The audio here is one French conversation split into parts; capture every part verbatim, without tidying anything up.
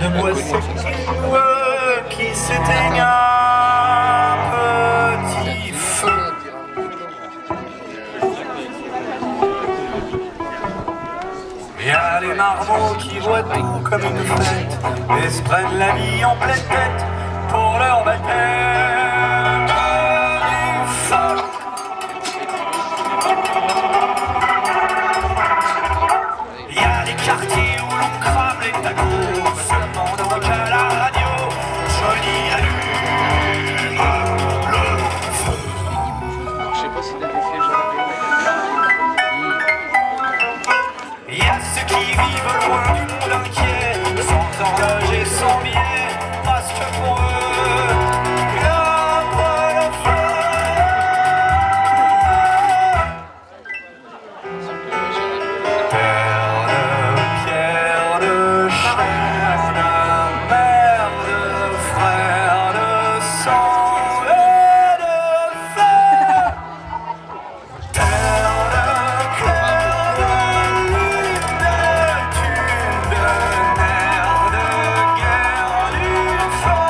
de bois secoueux qui s'éteignent un petit feu. Il y a les marmots qui voient tout comme une fête et se prennent la vie en pleine tête pour leur baptême du feu. Il y a des quartiers où l'on crame les tacos seulement donc à la radio. Johnny allume le feu. Je sais pas si t'as des flèches à la. Il y a ceux qui vivent loin du monde inquiet, sans horloge et sans billet, parce que pour eux, il n'y a pas le feu. Terre de pierre, de chair, de mère, de frère, de sang et de fer. Terre de cœur, de lune, de tube, de nerfs, de guerre, du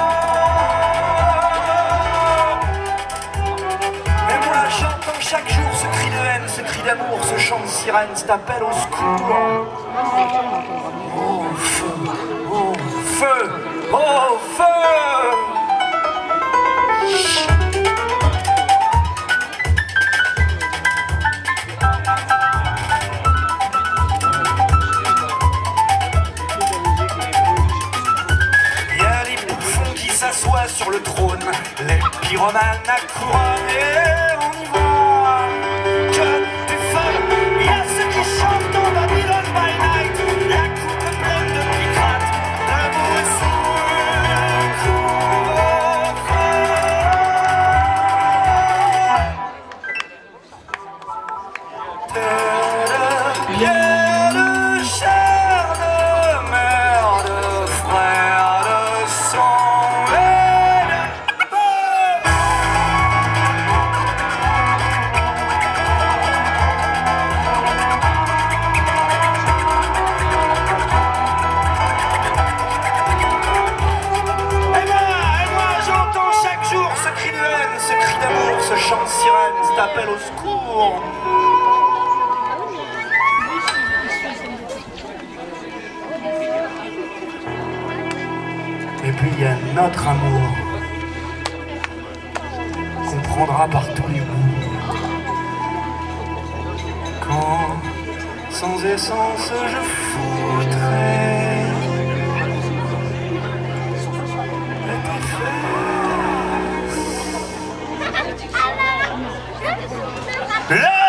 sang. Et moi j'entends chaque jour ce cri de haine, ce cri d'amour, ce chant de sirène, cet appel au secours. Au feu, au feu, au feu. Il y a les bouffons qui s'assoient sur le trône, les pyromanes à couronne, et on y voit que du feu. Il y a ceux qui chantent en Babylon by night, la coupe pleine de picrate, debout sous le couvre-feu. Terre de pierre, de chair, de mère, de frère, de sang et de feu. Et moi, et moi j'entends chaque jour ce cri de haine, ce cri d'amour, ce chant de sirène, cet appel au secours. Et puis il y a notre amour qu'on prendra par tous les bouts. Quand sans essence je foutrais de tes fesses. Là